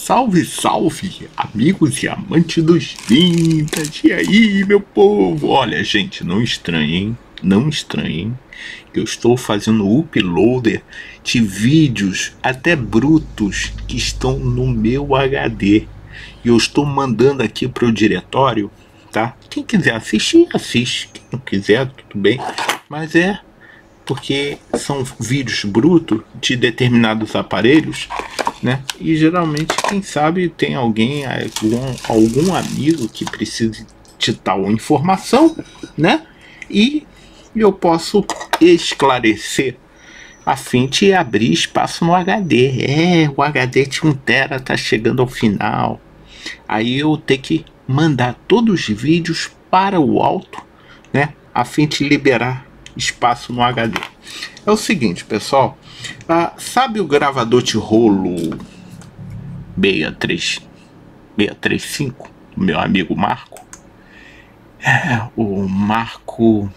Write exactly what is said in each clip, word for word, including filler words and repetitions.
Salve, salve, amigos e amantes dos vintage. E aí, meu povo? Olha, gente, não estranhem, não estranhem que eu estou fazendo uploader de vídeos até brutos que estão no meu H D. E eu estou mandando aqui para o diretório, tá? Quem quiser assistir, assiste. Quem não quiser, tudo bem. Mas é porque são vídeos brutos de determinados aparelhos, né? E geralmente, quem sabe, tem alguém, algum, algum amigo que precise de tal informação, né? E eu posso esclarecer a fim de abrir espaço no H D. É, o H D de um tera tá chegando ao final. Aí eu tenho que mandar todos os vídeos para o alto, né? A fim de liberar espaço no H D. É o seguinte, pessoal. Ah, sabe o gravador de rolo seis três seis cinco do meu amigo Marco? É, o Marco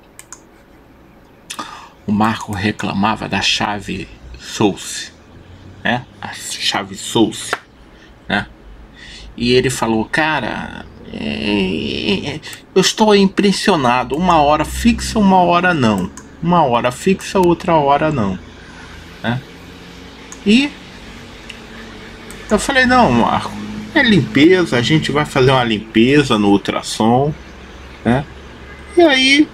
o Marco reclamava da chave Source, né? A chave Source, né? E ele falou, cara, é, eu estou impressionado, uma hora fixa, uma hora não, uma hora fixa, outra hora não, né? E eu falei, não, Marco, é limpeza, a gente vai fazer uma limpeza no ultrassom, né? E aí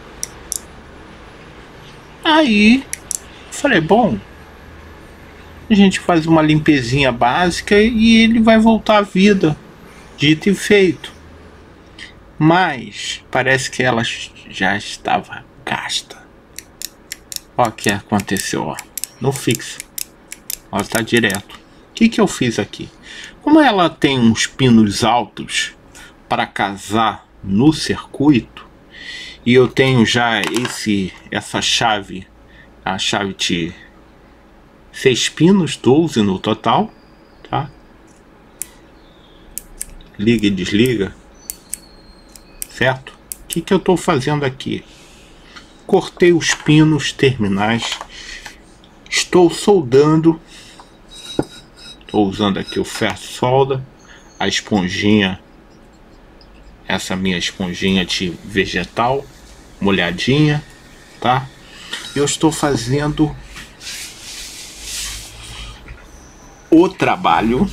aí falei, bom, a gente faz uma limpezinha básica e ele vai voltar à vida, dito e feito. Mas parece que ela já estava gasta. Ó, o que aconteceu, ó, no fixo, ó, tá direto. O que que eu fiz aqui? Como ela tem uns pinos altos para casar no circuito, e eu tenho já esse essa chave, a chave de seis pinos, doze no total, tá? Liga e desliga, certo? O que que eu estou fazendo aqui? Cortei os pinos terminais, estou soldando, estou usando aqui o ferro solda, a esponjinha, essa minha esponjinha de vegetal, molhadinha, tá? Eu estou fazendo o trabalho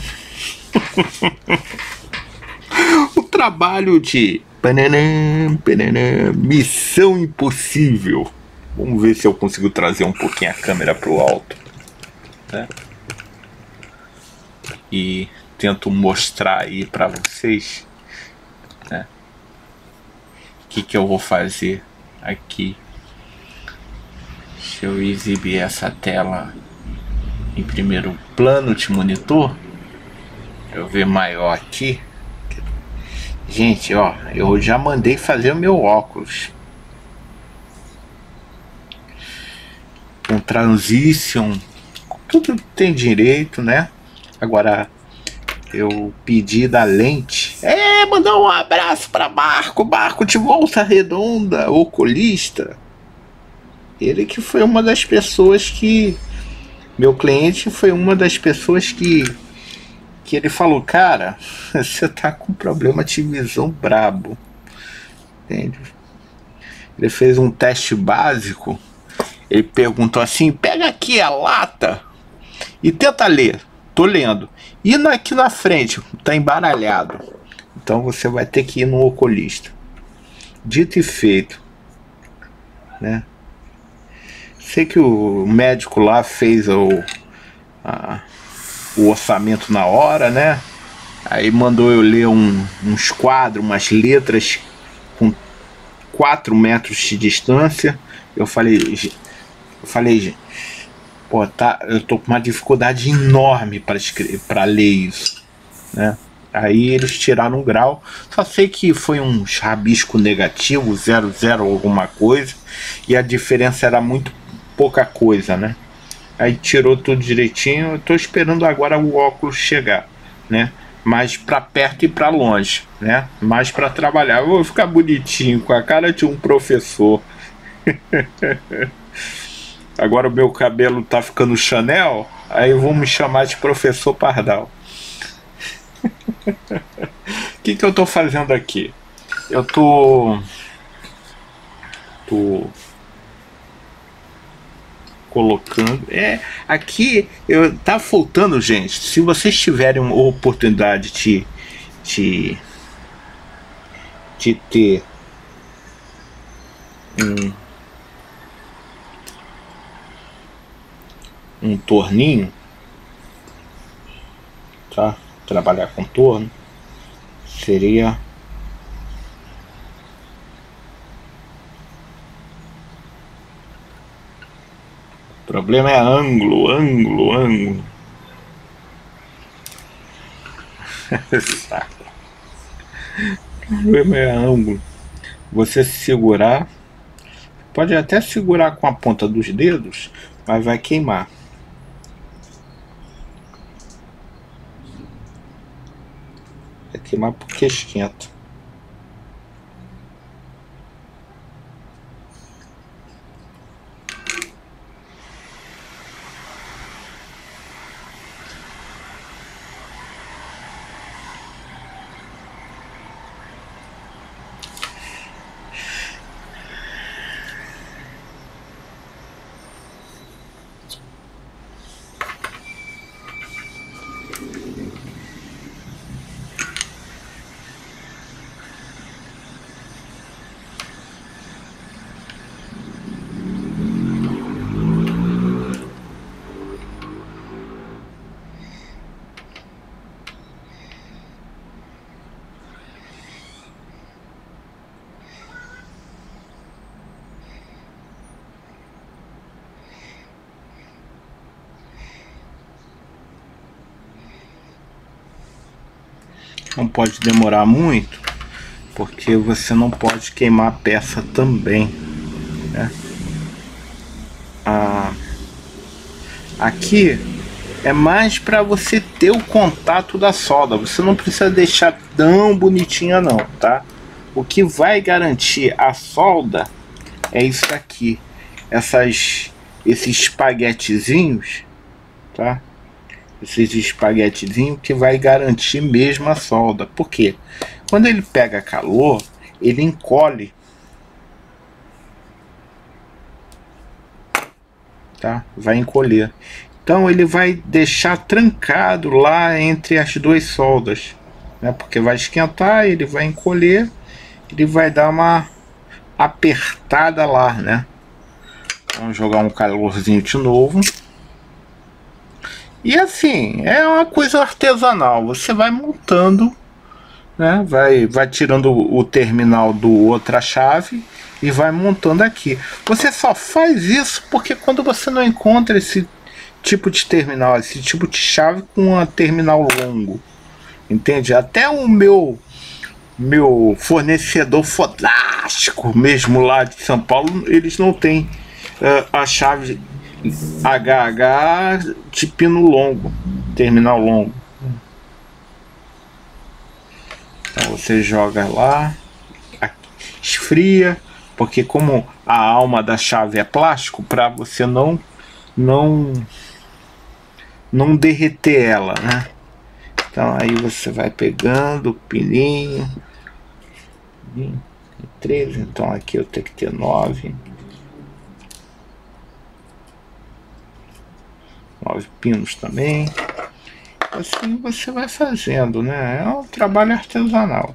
o trabalho de pananã, pananã, Missão Impossível. Vamos ver se eu consigo trazer um pouquinho a câmera para o alto, né? E tento mostrar aí para vocês, né, o que que eu vou fazer aqui. Deixa eu exibir essa tela em primeiro plano de monitor. Deixa eu ver maior aqui. Gente, ó, eu já mandei fazer o meu óculos com transition, tudo tem direito, né? Agora eu pedi da lente. É, mandar um abraço para Marco, Marco de Volta Redonda, oculista. Ele que foi uma das pessoas que, meu cliente foi uma das pessoas que que ele falou, cara, você tá com problema de visão brabo, entende? Ele fez um teste básico. Ele perguntou assim, pega aqui a lata e tenta ler. Tô lendo. E aqui na frente tá embaralhado. Então você vai ter que ir no oculista. Dito e feito, né? Sei que o médico lá fez o, a, o orçamento na hora, né? Aí mandou eu ler um, uns quadros, umas letras com quatro metros de distância. Eu falei, eu falei, pô, tá, eu tô com uma dificuldade enorme para escrever, para ler isso, né? Aí eles tiraram um grau. Só sei que foi um rabisco negativo, zero zero alguma coisa, e a diferença era muito pouca coisa, né? Aí tirou tudo direitinho. Eu tô esperando agora o óculos chegar, né? Mais para perto e para longe, né? Mais para trabalhar. Eu vou ficar bonitinho com a cara de um professor. Agora o meu cabelo tá ficando Chanel, aí vão me chamar de professor Pardal. O que que eu tô fazendo aqui? Eu tô... Tô... colocando... É, aqui eu, tá faltando, gente. Se vocês tiverem uma oportunidade de... De, de ter... Um... Um torninho, tá? Trabalhar com torno seria... O problema é ângulo, ângulo, ângulo. Saco. O problema é ângulo. Você segurar, pode até segurar com a ponta dos dedos, mas vai queimar. Vai queimar porque esquenta. Não pode demorar muito, porque você não pode queimar a peça também, né? Ah, aqui é mais para você ter o contato da solda. Você não precisa deixar tão bonitinha não, tá? O que vai garantir a solda é isso aqui, essas, esses espaguetezinhos, tá? Esses espaguetezinhos que vai garantir mesmo a solda. Por quê? Quando ele pega calor, ele encolhe, tá? Vai encolher. Então ele vai deixar trancado lá entre as duas soldas, né? Porque vai esquentar, ele vai encolher, ele vai dar uma apertada lá, né? Vamos jogar um calorzinho de novo. E assim, é uma coisa artesanal. Você vai montando, né? Vai, vai tirando o terminal do outra chave e vai montando aqui. Você só faz isso porque quando você não encontra esse tipo de terminal, esse tipo de chave com um terminal longo, entende? Até o meu meu fornecedor fodástico mesmo lá de São Paulo, eles não têm uh, a chave H H de pino longo, terminal longo. Então você joga lá, esfria, porque como a alma da chave é plástico, para você não não não derreter ela, né? Então aí você vai pegando o pininho, treze, então aqui eu tenho que ter nove. Nove pinos também. Assim você vai fazendo, né? É um trabalho artesanal.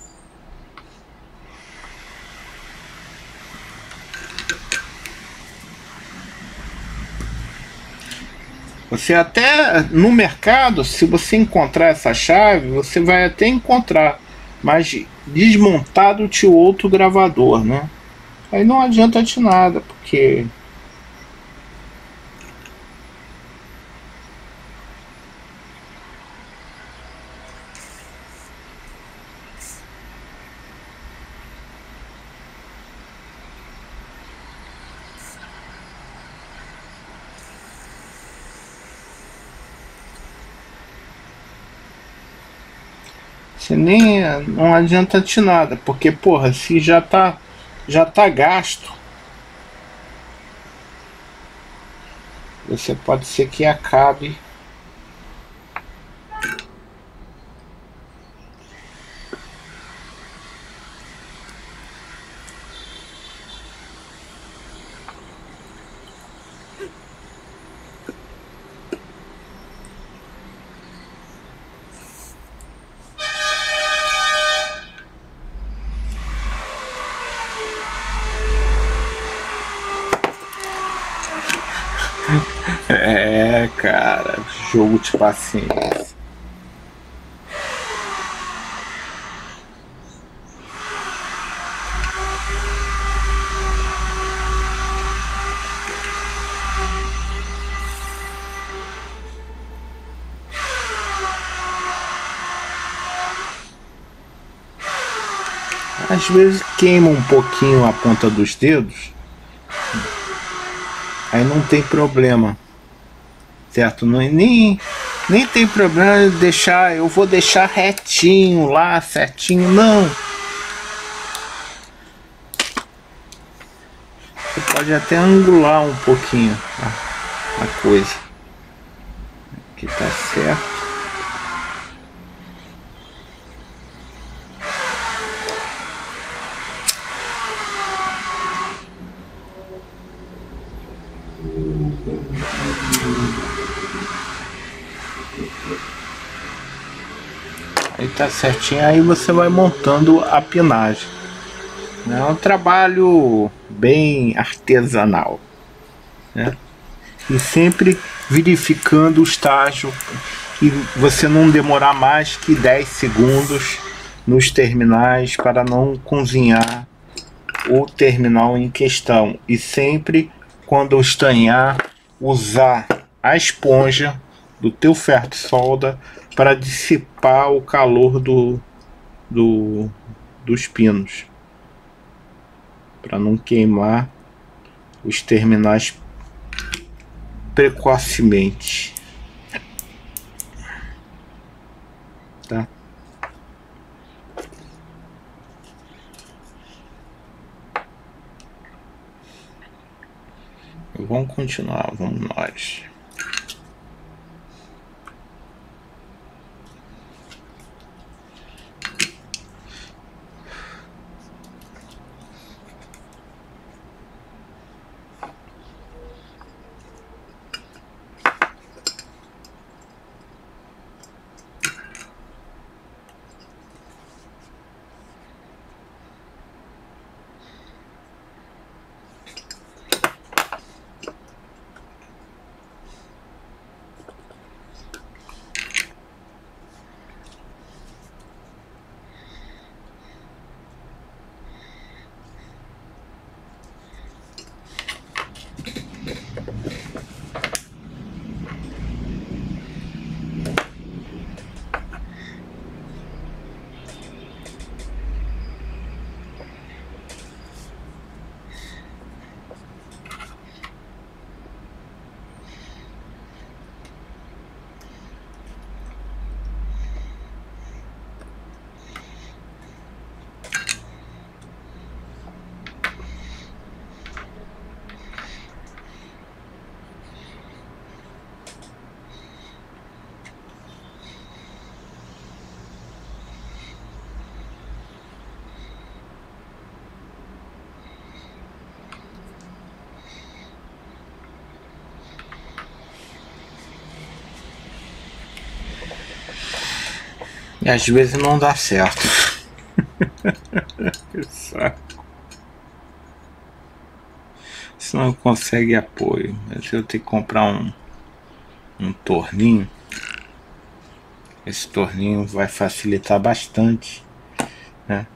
Você até no mercado, se você encontrar essa chave, você vai até encontrar, mas desmontado tinha outro gravador, né? Aí não adianta de nada, porque você nem não adianta de nada, porque porra, se já tá já tá gasto, você pode ser que acabe Jogo de paciência. Às vezes queima um pouquinho a ponta dos dedos, aí não tem problema, certo? Não, nem, nem tem problema de deixar, eu vou deixar retinho lá, certinho, não. Você pode até angular um pouquinho a, a coisa. Aqui tá certo. Aí tá certinho, aí você vai montando a pinagem. É um trabalho bem artesanal, né? E sempre verificando o estágio, e você não demorar mais que dez segundos nos terminais para não cozinhar o terminal em questão. E sempre quando estanhar, usar a esponja do teu ferro de solda para dissipar o calor do, do, dos pinos, para não queimar os terminais precocemente, tá? Vamos continuar, vamos nós. E às vezes não dá certo. Que saco. Você não consegue apoio. Mas eu tenho que comprar um, um torninho. Esse torninho vai facilitar bastante, né?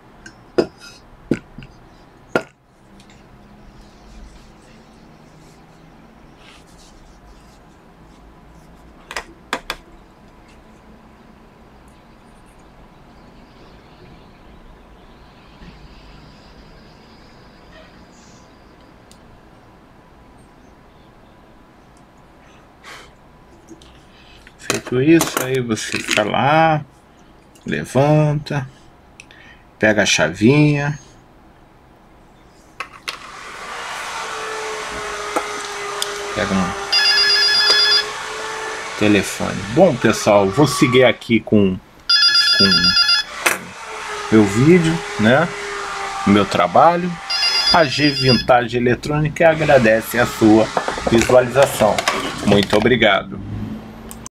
Feito isso, aí você fica lá, levanta, pega a chavinha, pega um telefone. Bom, pessoal, vou seguir aqui com, com meu vídeo, né? Meu trabalho. A G Vintage Eletrônica agradece a sua visualização. Muito obrigado.